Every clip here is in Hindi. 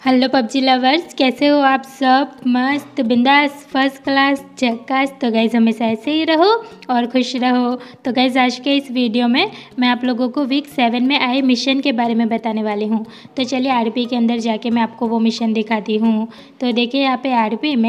हेलो पबजी लवर्स, कैसे हो आप सब। मस्त बिंदास फर्स्ट क्लास झक्कास। तो गाइज़ हमेशा ऐसे ही रहो और खुश रहो। तो गाइज़ आज के इस वीडियो में मैं आप लोगों को वीक 7 में आए मिशन के बारे में बताने वाली हूँ। तो चलिए आरपी के अंदर जाके मैं आपको वो मिशन दिखाती हूँ। तो देखिए यहाँ पे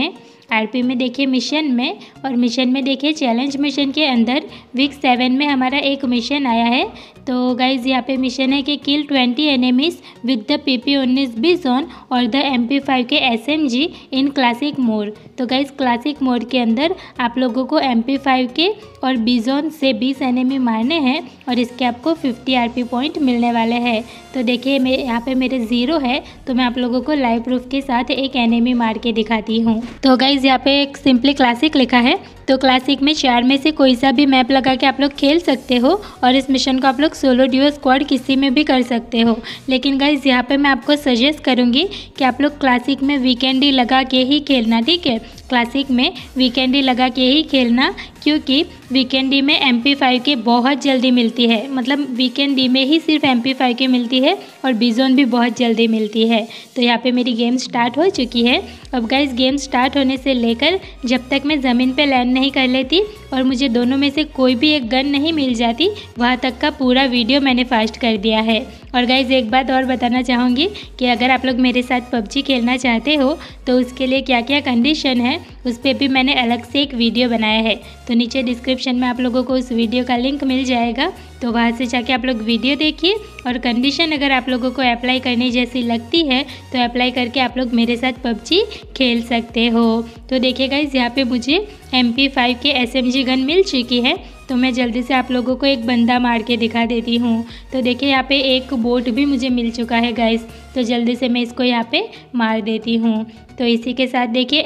आरपी में देखिए मिशन में, और मिशन में देखिए चैलेंज मिशन के अंदर वीक 7 में हमारा एक मिशन आया है। तो गाइज़ यहाँ पे मिशन है कि kill 20 enemies with the PP-19 Bizon और द MP5 के SMG इन क्लासिक मोड। तो गाइज़ क्लासिक मोड के अंदर आप लोगों को MP5 के और बिजॉन से 20 एनिमी मारने हैं और इसके आपको 50 RP पॉइंट मिलने वाले हैं। तो देखिए यहाँ पे मेरे 0 है, तो मैं आप लोगों को लाइव प्रूफ के साथ एक एनिमी मार के दिखाती हूँ। तो गाइज़ यहाँ पे एक सिंपली क्लासिक लिखा है। तो क्लासिक में 4 में से कोई सा भी मैप लगा के आप लोग खेल सकते हो और इस मिशन को आप लोग सोलो ड्यूओ स्क्वाड किसी में भी कर सकते हो। लेकिन गाइज़ यहाँ पे मैं आपको सजेस्ट करूँगी कि आप लोग क्लासिक में वीकेंड लगा के ही खेलना, ठीक है। क्लासिक में वीकेंड लगा के ही खेलना, क्योंकि वीकेंड में MP5 के बहुत जल्दी मिलती है। मतलब वीकेंड में ही सिर्फ MP5 की मिलती है और बिजॉन भी बहुत जल्दी मिलती है। तो यहाँ पे मेरी गेम स्टार्ट हो चुकी है। अब गाइस गेम स्टार्ट होने से लेकर जब तक मैं ज़मीन पे लैंड नहीं कर लेती और मुझे दोनों में से कोई भी एक गन नहीं मिल जाती, वहाँ तक का पूरा वीडियो मैंने फास्ट कर दिया है। और गाइस एक बात और बताना चाहूँगी कि अगर आप लोग मेरे साथ पबजी खेलना चाहते हो तो उसके लिए क्या क्या कंडीशन है उस पर भी मैंने अलग से एक वीडियो बनाया है। तो नीचे डिस्क्रिप्शन में आप लोगों को उस वीडियो का लिंक मिल जाएगा, तो वहाँ से जाके आप लोग वीडियो देखिए। और कंडीशन अगर आप लोगों को अप्लाई करने जैसी लगती है तो अप्लाई करके आप लोग मेरे साथ पबजी खेल सकते हो। तो देखिए गाइस यहाँ पे मुझे MP5 के SMG गन मिल चुकी है। तो मैं जल्दी से आप लोगों को एक बंदा मार के दिखा देती हूँ। तो देखिए यहाँ पे एक बोट भी मुझे मिल चुका है गाइस। तो जल्दी से मैं इसको यहाँ पे मार देती हूँ। तो इसी के साथ देखिए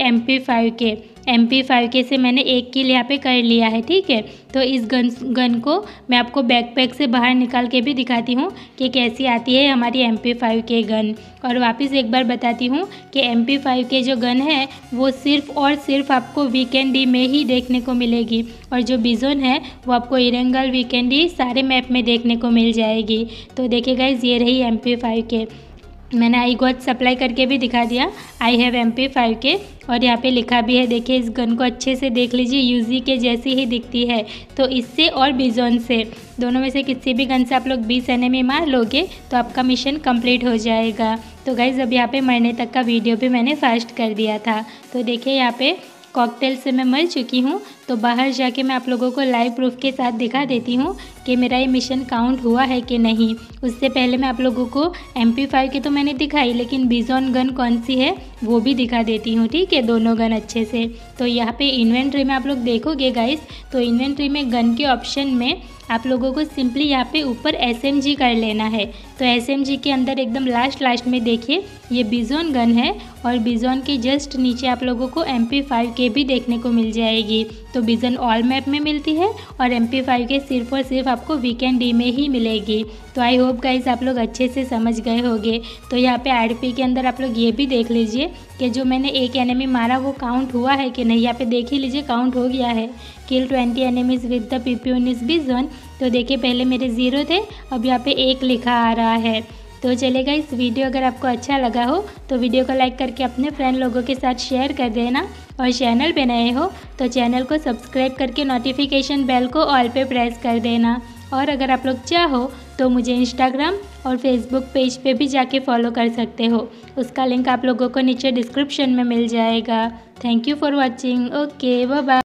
MP5 के से मैंने एक किल यहाँ पे कर लिया है, ठीक है। तो इस गन को मैं आपको बैकपैक से बाहर निकाल के भी दिखाती हूँ कि कैसी आती है हमारी MP5 के गन। और वापस एक बार बताती हूँ कि MP5 के जो गन है वो सिर्फ और सिर्फ आपको वीकेंड में ही देखने को मिलेगी, और जो बिजॉन है वो आपको इरेंगल वीकेंड सारे मैप में देखने को मिल जाएगी। तो देखिए गाइज ये रही MP5 के, मैंने आई गॉट सप्लाई करके भी दिखा दिया, आई हैव MP5 के। और यहाँ पे लिखा भी है, देखिए इस गन को अच्छे से देख लीजिए, यूजी के जैसी ही दिखती है। तो इससे और बिजॉन से दोनों में से किसी भी गन से आप लोग 20 एनिमी मार लोगे तो आपका मिशन कंप्लीट हो जाएगा। तो गाइज़ अब यहाँ पे मरने तक का वीडियो भी मैंने फास्ट कर दिया था। तो देखिए यहाँ पे कॉकटेल से मैं मर चुकी हूँ। तो बाहर जाके मैं आप लोगों को लाइव प्रूफ के साथ दिखा देती हूँ कि मेरा ये मिशन काउंट हुआ है कि नहीं। उससे पहले मैं आप लोगों को MP5 की तो मैंने दिखाई, लेकिन बिजॉन गन कौन सी है वो भी दिखा देती हूँ, ठीक है, दोनों गन अच्छे से। तो यहाँ पे इन्वेंट्री में आप लोग देखोगे गाइस, तो इन्वेंट्री में गन के ऑप्शन में आप लोगों को सिंपली यहाँ पे ऊपर SMG कर लेना है। तो SMG के अंदर एकदम लास्ट में देखिए ये बिजॉन गन है, और बिजॉन के जस्ट नीचे आप लोगों को MP5 के भी देखने को मिल जाएगी। तो बिजॉन ऑल मैप में मिलती है और MP5 के सिर्फ और सिर्फ आपको वीकेंड में ही मिलेगी। तो आई होप गाइस आप लोग अच्छे से समझ गए होंगे। तो यहाँ पे RP के अंदर आप लोग ये भी देख लीजिए कि जो मैंने एक एनिमी मारा वो काउंट हुआ है कि नहीं। यहाँ पे देख ही लीजिए काउंट हो गया है, kill 20 enemies with the PP-19 Bizon. तो देखिए पहले मेरे 0 थे, अब यहाँ पे 1 लिखा आ रहा है। तो चलेगा, इस वीडियो अगर आपको अच्छा लगा हो तो वीडियो को लाइक करके अपने फ्रेंड लोगों के साथ शेयर कर देना, और चैनल पे नए हो तो चैनल को सब्सक्राइब करके नोटिफिकेशन बेल को ऑल पे प्रेस कर देना। और अगर आप लोग चाहो तो मुझे इंस्टाग्राम और फेसबुक पेज पे भी जाके फॉलो कर सकते हो, उसका लिंक आप लोगों को नीचे डिस्क्रिप्शन में मिल जाएगा। Thank you for watching. Okay bye bye.